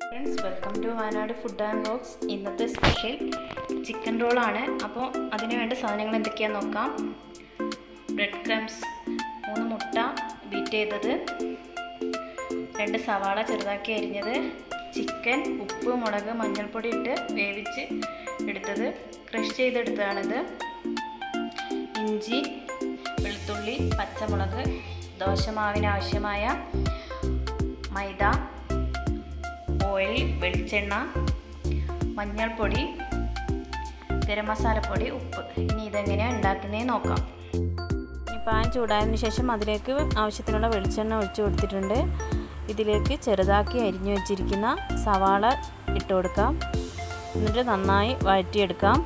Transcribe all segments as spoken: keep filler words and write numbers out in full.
Friends, welcome to Vayanad Food and Vlogs. ഇന്നത്തെ special chicken roll ആണ്. അപ്പോൾ അതിനു വേണ്ട സാധനങ്ങൾ എന്തൊക്കെയാണെന്ന് നോക്കാം. ബ്രെഡ് ക്രംസ്, മൂന്ന് മുട്ട ബീറ്റ് ചെയ്തത്, രണ്ട് സവാള ചെറുതാക്കി അരിഞ്ഞത്, ചിക്കൻ ഉപ്പ് മുളക് മഞ്ഞൾപ്പൊടി ഇട്ട് വേവിച്ച് എടുത്തത്, ക്രഷ് ചെയ്തെടുത്തതാണിത്, ഇഞ്ചി വെളുത്തുള്ളി പച്ചമുളക്, ദോശമാവിനാവശ്യമായ മൈദ, ഓയിൽ വെളിച്ചെണ്ണ മഞ്ഞൾപ്പൊടി ഗരം മസാലപ്പൊടി ഉപ്പ്. ഇനി ഇതെങ്ങനെയാണ് ഉണ്ടാക്കുന്നതെന്ന് നോക്കാം. ഇനി പാൻ ചൂടായതിനു ശേഷം അതിലേക്ക് ആവശ്യത്തിനുള്ള വെളിച്ചെണ്ണ ഒഴിച്ചു കൊടുത്തിട്ടുണ്ട്. ഇതിലേക്ക് ചെറുതാക്കി അരിഞ്ഞു വെച്ചിരിക്കുന്ന സവാള ഇട്ട് കൊടുക്കാം. എന്നിട്ട് നന്നായി വഴറ്റിയെടുക്കാം.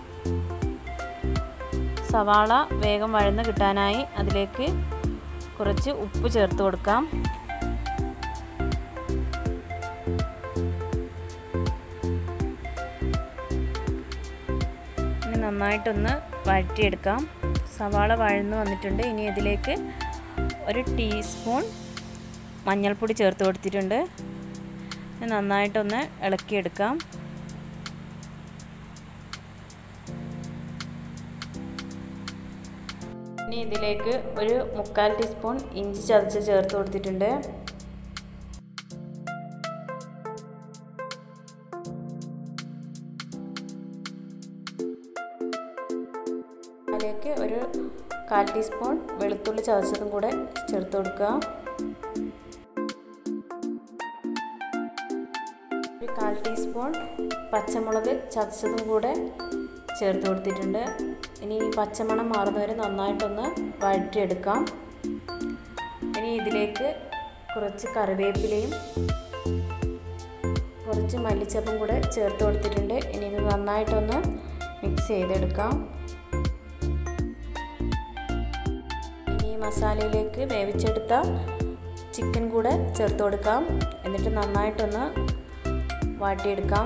സവാള വേഗം വഴന്ന് കിട്ടാനായി അതിലേക്ക് കുറച്ച് ഉപ്പ് ചേർത്ത് കൊടുക്കാം. ഇനി നന്നായിട്ടൊന്ന് വഴറ്റിയെടുക്കാം. സവാള വഴന്ന് വന്നിട്ടുണ്ട്. ഇനി ഇതിലേക്ക് ഒരു ടീസ്പൂൺ മഞ്ഞൾപ്പൊടി ചേർത്ത് കൊടുത്തിട്ടുണ്ട്. ഇനി നന്നായിട്ടൊന്ന് ഇളക്കിയെടുക്കാം. ഇനി ഇതിലേക്ക് ഒരു മുക്കാൽ ടീസ്പൂൺ ഇഞ്ചി ചതച്ച് ചേർത്ത് കൊടുത്തിട്ടുണ്ട്. അതിലേക്ക് ഒരു കാൽ ടീസ്പൂൺ വെളുത്തുള്ളി ചതച്ചതും കൂടെ ചേർത്ത് കൊടുക്കുക. ഒരു കാൽ ടീസ്പൂൺ പച്ചമുളക് ചതച്ചതും കൂടെ ചേർത്ത് കൊടുത്തിട്ടുണ്ട്. ഇനി ഈ പച്ചമണം മാറുന്നവരെ നന്നായിട്ടൊന്ന് വഴറ്റിയെടുക്കാം. ഇനി ഇതിലേക്ക് കുറച്ച് കറിവേപ്പിലയും കുറച്ച് മല്ലിച്ചപ്പും കൂടെ ചേർത്ത് കൊടുത്തിട്ടുണ്ട്. ഇനി ഇത് നന്നായിട്ടൊന്ന് മിക്സ് ചെയ്തെടുക്കാം. ഇനി ഈ മസാലയിലേക്ക് വേവിച്ചെടുത്ത ചിക്കൻ കൂടെ ചേർത്ത് കൊടുക്കാം. എന്നിട്ട് നന്നായിട്ടൊന്ന് വാട്ടിയെടുക്കാം.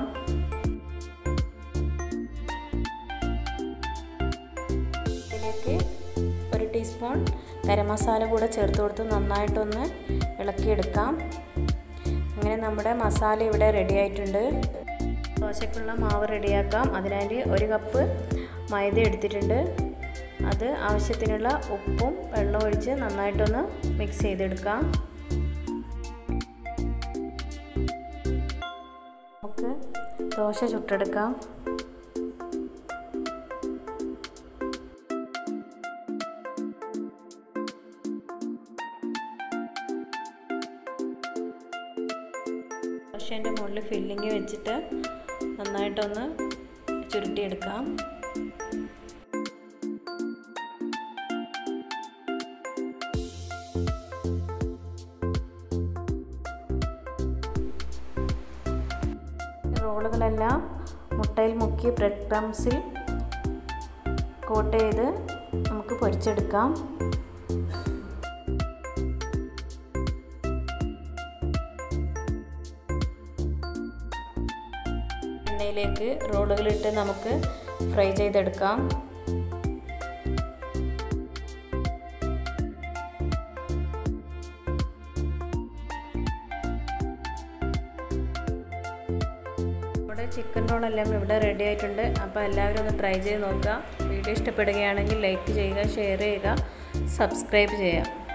ഒരു ടീസ്പൂൺ ഗരം മസാല കൂടെ ചേർത്ത് കൊടുത്ത് നന്നായിട്ടൊന്ന് ഇളക്കിയെടുക്കാം. അങ്ങനെ നമ്മുടെ മസാല ഇവിടെ റെഡി ആയിട്ടുണ്ട്. ദോശയ്ക്കുള്ള മാവ് റെഡിയാക്കാം. അതിനായി ഒരു കപ്പ് മൈദ എടുത്തിട്ടുണ്ട്. അത് ആവശ്യത്തിനുള്ള ഉപ്പും വെള്ളം ഒഴിച്ച് നന്നായിട്ടൊന്ന് മിക്സ് ചെയ്തെടുക്കാം. നമുക്ക് ദോശ ചുട്ടെടുക്കാം. ദോശേൻ്റെ മുകളിൽ ഫില്ലിങ് വെച്ചിട്ട് നന്നായിട്ടൊന്ന് ചുരുട്ടിയെടുക്കാം. റോളുകളെല്ലാം മുട്ടയിൽ മുക്കി ബ്രെഡ് ക്രംസിൽ കോട്ട് ചെയ്ത് നമുക്ക് പൊരിച്ചെടുക്കാം. എണ്ണയിലേക്ക് റോളുകളിട്ട് നമുക്ക് ഫ്രൈ ചെയ്തെടുക്കാം. നമ്മുടെ ചിക്കൻ റോളെല്ലാം ഇവിടെ റെഡി ആയിട്ടുണ്ട്. അപ്പോൾ എല്ലാവരും ഒന്ന് ട്രൈ ചെയ്ത് നോക്കുക. വീഡിയോ ഇഷ്ടപ്പെടുകയാണെങ്കിൽ ലൈക്ക് ചെയ്യുക, ഷെയർ ചെയ്യുക, സബ്സ്ക്രൈബ് ചെയ്യുക.